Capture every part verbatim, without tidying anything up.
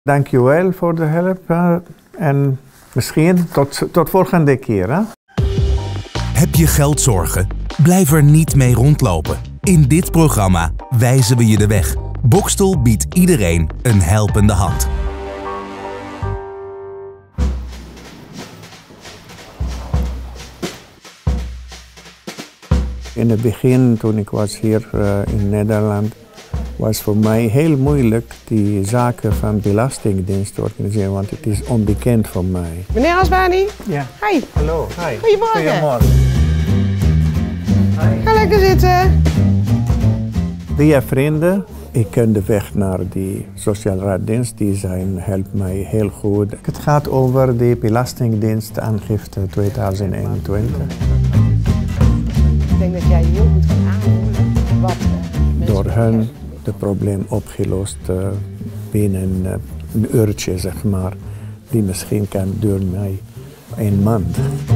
Dankjewel voor de hulp uh, en misschien tot, tot volgende keer. Hè? Heb je geldzorgen? Blijf er niet mee rondlopen. In dit programma wijzen we je de weg. Boxtel biedt iedereen een helpende hand. In het begin, toen ik was hier uh, in Nederland, was voor mij heel moeilijk die zaken van Belastingdienst te organiseren, want het is onbekend voor mij. Meneer Asbani? Ja. Hi. Hallo. Hi. Goedemorgen. Goedemorgen. Hi. Ga lekker zitten. Via vrienden, ik ken de weg naar die sociaalraaddienst, die zijn, helpt mij heel goed. Het gaat over de Belastingdienst aangifte tweeduizend eenentwintig. Ik denk dat jij heel goed kan aanvoelen wat uh, Door hen het probleem opgelost uh, binnen uh, een uurtje, zeg maar, die misschien kan duren mij een maand.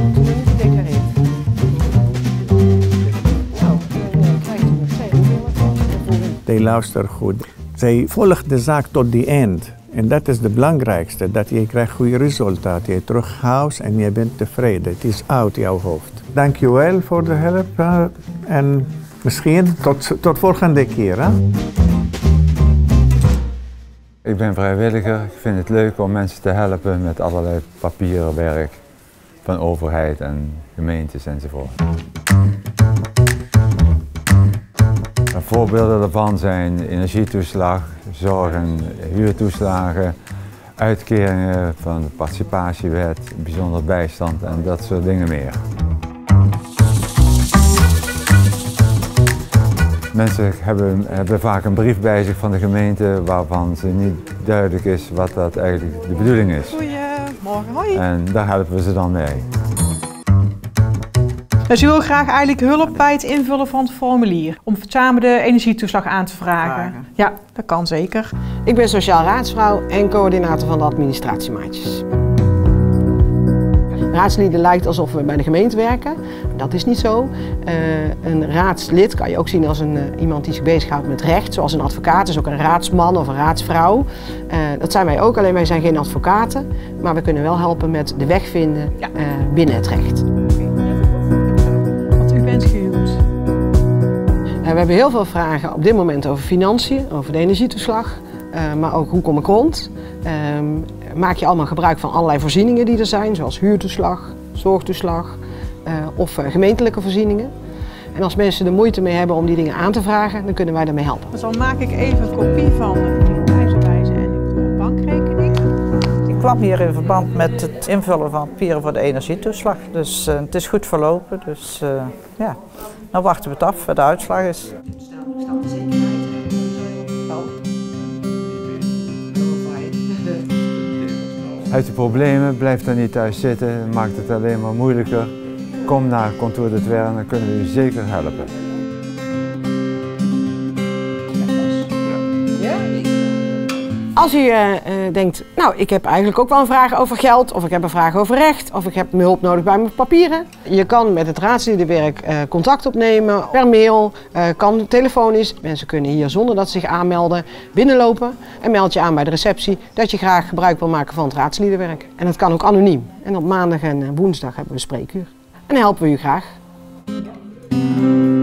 Zij luisteren goed. Zij volgt de zaak tot die eind. En dat is het belangrijkste, dat je krijgt goede resultaten. Je terug huis en je bent tevreden. Het is uit jouw hoofd. Dankjewel voor de hulp uh, en misschien tot, tot volgende keer. Hè? Ik ben vrijwilliger. Ik vind het leuk om mensen te helpen met allerlei papieren werk van overheid en gemeentes enzovoort. Voorbeelden daarvan zijn energietoeslag, zorg- en huurtoeslagen, uitkeringen van de participatiewet, bijzonder bijstand en dat soort dingen meer. Mensen hebben, hebben vaak een brief bij zich van de gemeente waarvan ze niet duidelijk is wat dat eigenlijk de bedoeling is. Goedemorgen, hoi. En daar helpen we ze dan mee. Dus u wil graag eigenlijk hulp bij het invullen van het formulier om samen de energietoeslag aan te vragen. vragen. Ja, dat kan zeker. Ik ben sociaal raadsvrouw en coördinator van de administratiemaatjes. Raadsleden lijkt alsof we bij de gemeente werken. Dat is niet zo. Uh, een raadslid kan je ook zien als een, uh, iemand die zich bezighoudt met recht. Zoals een advocaat is ook een raadsman of een raadsvrouw. Uh, dat zijn wij ook, alleen wij zijn geen advocaten. Maar we kunnen wel helpen met de weg vinden ja. uh, binnen het recht. Want u bent gehuwd. Uh, we hebben heel veel vragen op dit moment over financiën, over de energietoeslag. Uh, maar ook hoe kom ik rond. Uh, maak je allemaal gebruik van allerlei voorzieningen die er zijn, zoals huurtoeslag, zorgtoeslag uh, of uh, gemeentelijke voorzieningen. En als mensen er moeite mee hebben om die dingen aan te vragen, dan kunnen wij daarmee helpen. Dus dan maak ik even een kopie van de prijzenwijze en uw bankrekening. Ik kwam hier in verband met het invullen van papieren voor de energietoeslag. Dus uh, het is goed verlopen, dus uh, ja, dan wachten we het af wat de uitslag is. Uit de problemen, blijf daar niet thuis zitten, maakt het alleen maar moeilijker. Kom naar kantoor de Twer en dan kunnen we u zeker helpen. Als u uh, denkt, nou ik heb eigenlijk ook wel een vraag over geld, of ik heb een vraag over recht, of ik heb hulp nodig bij mijn papieren. Je kan met het raadsledenwerk uh, contact opnemen, per mail, uh, kan telefonisch. Mensen kunnen hier zonder dat ze zich aanmelden binnenlopen en meld je aan bij de receptie dat je graag gebruik wil maken van het raadsledenwerk. En dat kan ook anoniem. En op maandag en woensdag hebben we een spreekuur. En dan helpen we u graag.